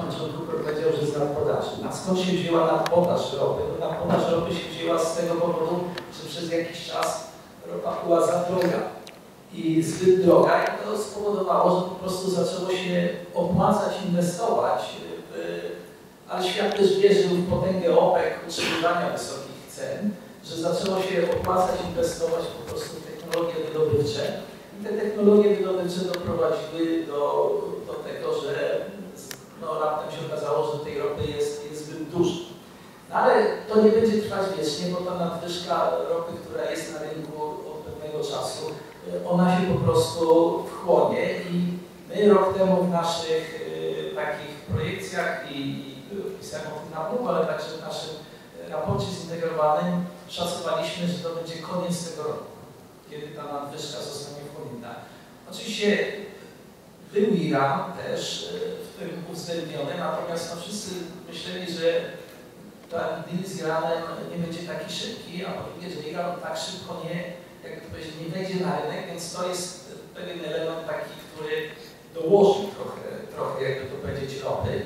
początku powiedział, że z nadpodaży. A skąd się wzięła nadpodaż ropy? No, nadpodaż ropy się wzięła z tego powodu, że przez jakiś czas ropa była za droga i zbyt droga i to spowodowało, że po prostu zaczęło się opłacać inwestować, ale świat też wierzył w potęgę OPEC, utrzymywania wysokich cen, że zaczęło się opłacać inwestować po prostu w technologie wydobywcze i te technologie wydobywcze doprowadziły do tego, że no, raptem się okazało, że tej ropy jest zbyt dużo. No, ale to nie będzie trwać wiecznie, bo ta nadwyżka ropy, która jest na rynku od pewnego czasu, ona się po prostu wchłonie i my rok temu w naszych takich projekcjach i pisałem o tym na Google, ale także w naszym raporcie zintegrowanym szacowaliśmy, że to będzie koniec tego roku, kiedy ta nadwyżka zostanie wchłonięta. Oczywiście był Iran też w tym uwzględniony, natomiast no, wszyscy myśleli, że ten deal z Iranem nie będzie taki szybki, a po drugie, że Iran tak szybko nie wejdzie na rynek, więc to jest pewien element taki, który dołoży trochę jakby to powiedzieć, ropy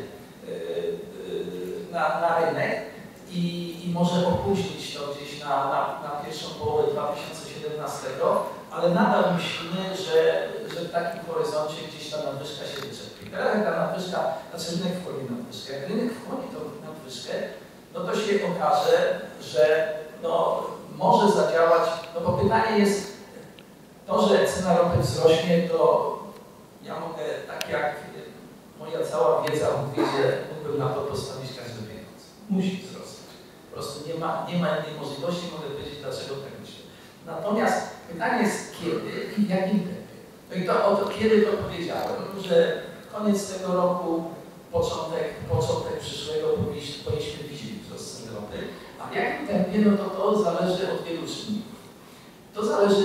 na rynek i może opóźnić to gdzieś na pierwszą połowę 2017, ale nadal myślimy, że w takim horyzoncie gdzieś ta nadwyżka się wyczerpie. Teraz jak ta nadwyżka, znaczy rynek wchłonie nadwyżkę, jak rynek wchłonie tą nadwyżkę, no to się okaże, że no, może zadziałać, no bo pytanie jest to, że cena ropy wzrośnie, to ja mogę, tak jak moja cała wiedza mówi, że mógłbym na to postawić każdy pieniądz. Musi wzrosnąć. Po prostu nie ma innej możliwości, mogę powiedzieć, dlaczego tak myślę. Natomiast pytanie jest kiedy i w jakim tempie. No i to o to kiedy to powiedziałem, że koniec tego roku, początek przyszłego powinniśmy widzieć wzrost cen ropy, a w jakim tempie, no to zależy od wielu czynników. To zależy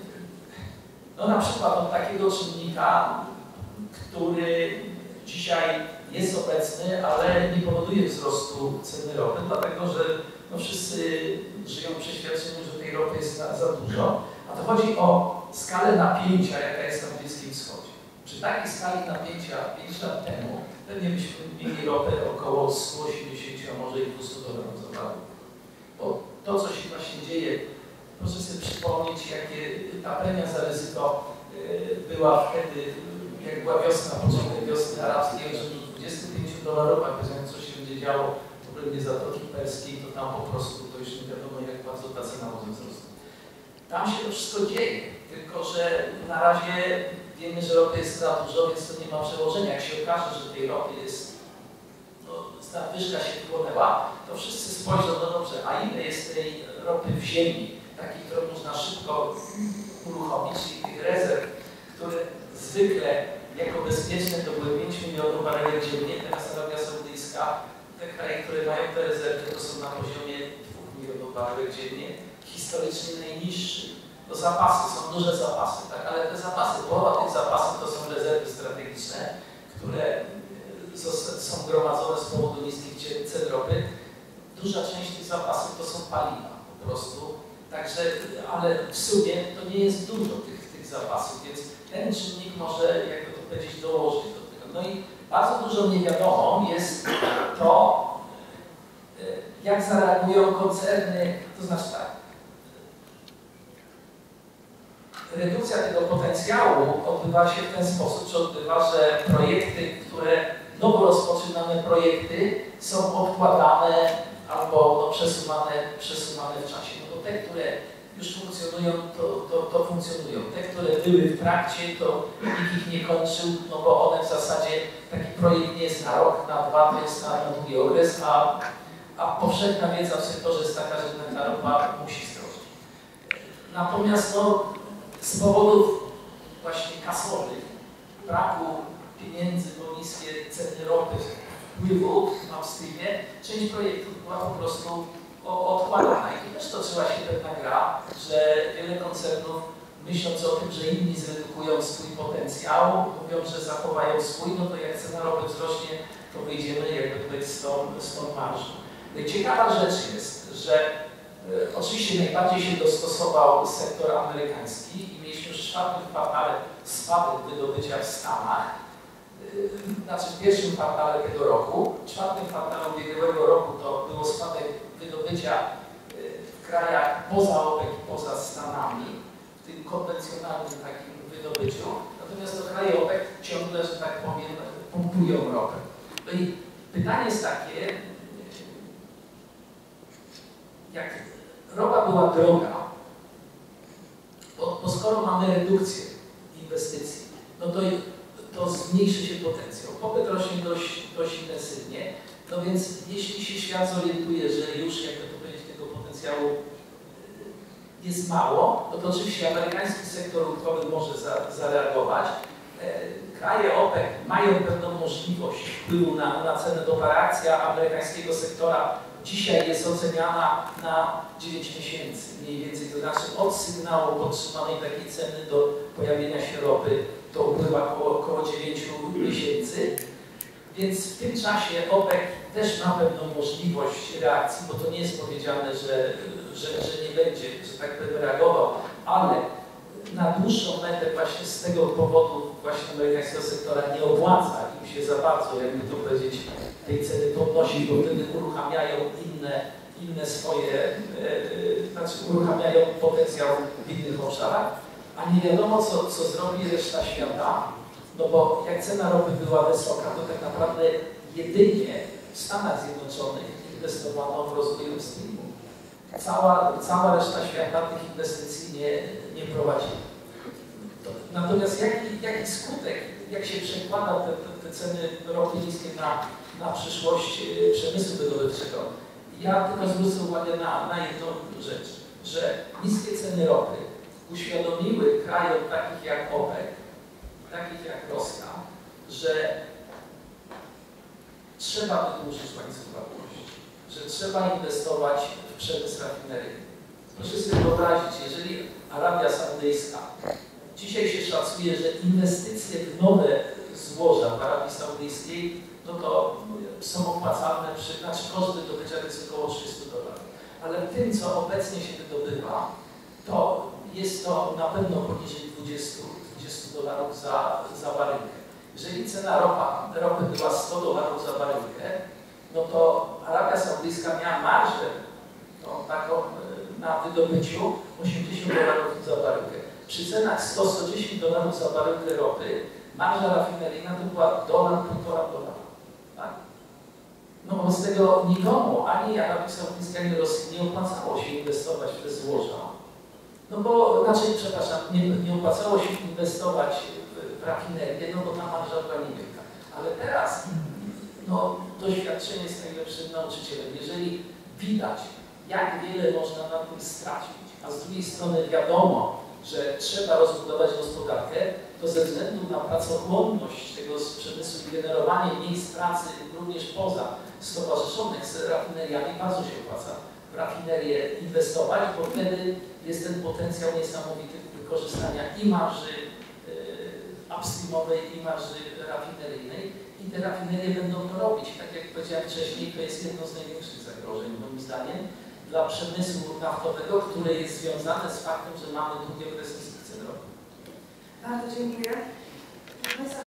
no na przykład od takiego czynnika, który dzisiaj jest obecny, ale nie powoduje wzrostu ceny ropy, dlatego że no wszyscy żyją w przeświadczeniu, że tej ropy jest za dużo, a to chodzi o skalę napięcia, jaka jest na Bliskim Wschodzie. Przy takiej skali napięcia 5 lat temu pewnie byśmy mieli ropę około 180, a może i 200 dolarów za barel. Bo to, co się właśnie dzieje, proszę sobie przypomnieć, jakie ta premia za ryzyko była wtedy, jak była wiosna, początek wiosny arabskiej, że do 25 dolarów, a powiedziałem, co się będzie działo w obrębie Zatoki Perskiej, to tam po prostu to już nie wiadomo, jak bardzo ta cena może wzrosnąć. Tam się to wszystko dzieje, tylko że na razie wiemy, że ropy jest za dużo, więc to nie ma przełożenia. Jak się okaże, że tej ropy jest, no, nadwyżka się wchłonęła, to wszyscy spojrzą, no dobrze, a ile jest tej ropy w ziemi, takiej, którą można szybko uruchomić, czyli tych rezerw, które zwykle jako bezpieczne to były 5 milionów barelek dziennie, teraz Arabia Saudyjska, te kraje, które mają te rezerwy, to są na poziomie 2 milionów barelek dziennie, historycznie najniższy. To zapasy, są duże zapasy, tak? Ale te zapasy, połowa tych zapasów to są rezerwy strategiczne, które są gromadzone z powodu niskich cen ropy. Duża część tych zapasów to są paliwa po prostu, także, ale w sumie to nie jest dużo tych zapasów, więc ten czynnik może, jakby to powiedzieć, dołożyć do tego. No i bardzo dużo niewiadomą jest to, jak zareagują koncerny, to znaczy tak, redukcja tego potencjału odbywa się w ten sposób, że odbywa, że projekty, które nowo rozpoczynane projekty są odkładane albo no, przesuwane w czasie. No bo te, które już funkcjonują, to funkcjonują. Te, które były w trakcie, to nikt ich nie kończył, no bo one w zasadzie, taki projekt nie jest na rok, na 2, to jest na długi okres, a powszechna wiedza w sektorze jest taka, że ta ropa musi zdrożeć. Natomiast no, z powodów właśnie kasowych, braku pieniędzy, bo niskie ceny ropy, wpływu w upstreamie, część projektów była po prostu odkładana. I tu też toczyła się pewna gra, że wiele koncernów, myśląc o tym, że inni zredukują swój potencjał, mówią, że zachowają swój, no to jak cena ropy wzrośnie, to wyjdziemy jakby tutaj z tą marżą. No i ciekawa rzecz jest, że oczywiście najbardziej się dostosował sektor amerykański i mieliśmy w 4. kwartale spadek wydobycia w Stanach, znaczy w pierwszym kwartale tego roku. W czwartym kwartale ubiegłego roku to było spadek wydobycia w krajach poza OPEC i poza Stanami, w tym konwencjonalnym takim wydobyciu. Natomiast to kraje OPEC ciągle, że tak powiem, pompują ropę. No i pytanie jest takie, jak ropa była droga, bo skoro mamy redukcję inwestycji, no to zmniejszy się potencjał. Popyt rośnie dość intensywnie, no więc jeśli się świat zorientuje, że już, jakby to powiedzieć, tego potencjału jest mało, no to oczywiście amerykański sektor hurtowy może zareagować. Kraje OPEC mają pewną możliwość wpływu na cenę, bo ta reakcja amerykańskiego sektora dzisiaj jest oceniana na 9 miesięcy mniej więcej, to znaczy od sygnału podtrzymanej takiej ceny do pojawienia się ropy to upływa około 9 miesięcy, więc w tym czasie OPEC też ma pewną możliwość reakcji, bo to nie jest powiedziane, że nie będzie, że tak powiem, reagował, ale na dłuższą metę właśnie z tego powodu właśnie amerykańskiego sektora nie opłaca im się za bardzo, jakby to powiedzieć, tej ceny podnosić, bo wtedy uruchamiają inne swoje, znaczy uruchamiają potencjał w innych obszarach, a nie wiadomo co zrobi reszta świata, no bo jak cena ropy była wysoka, to tak naprawdę jedynie w Stanach Zjednoczonych inwestowano w rozwój upstreamu. Cała reszta świata tych inwestycji nie prowadzi. Natomiast jaki skutek, jak się przekłada te ceny ropy niskie na przyszłość przemysłu wydobywczego? Ja tylko zwrócę uwagę na jedną rzecz, że niskie ceny ropy uświadomiły krajom takich jak OPEC, takich jak Rosja, że trzeba wydłużyć łańcuch wartości, że trzeba inwestować w przemysł rafineryjny. Proszę sobie wyobrazić, jeżeli Arabia Saudyjska, dzisiaj się szacuje, że inwestycje w nowe złoża w Arabii Saudyjskiej, no to są opłacalne, znaczy koszt wydobycia to jest około $300. Ale w tym, co obecnie się wydobywa, to jest to na pewno poniżej $20 za baryłkę. Jeżeli cena ropy była $100 za baryłkę, no to Arabia Saudyjska miała marżę taką na wydobyciu $80 za baryłkę. Przy cenach $100–110 za baryłkę ropy marża rafineryjna to była $1–1,5 $. Tak? No bo z tego nikomu, ani Arabii Saudyjskiej, ani Rosji nie opłacało się inwestować w te złoża. No bo, przepraszam, nie opłacało się inwestować w rafinerię, no bo ta marża była niewielka. Ale teraz, no, doświadczenie jest najlepszym nauczycielem. Jeżeli widać, jak wiele można na tym stracić, a z drugiej strony wiadomo, że trzeba rozbudować gospodarkę, to ze względu na pracochłonność tego przemysłu i generowanie miejsc pracy również poza stowarzyszonych z rafineriami bardzo się opłaca w rafinerię inwestować, bo wtedy jest ten potencjał niesamowity wykorzystania i marży upstreamowej, i marży rafineryjnej i te rafinerie będą to robić. Tak jak powiedziałem wcześniej, to jest jedno z największych zagrożeń moim zdaniem dla przemysłu naftowego, które jest związane z faktem, że mamy długie okresy cen ropy. Bardzo dziękuję.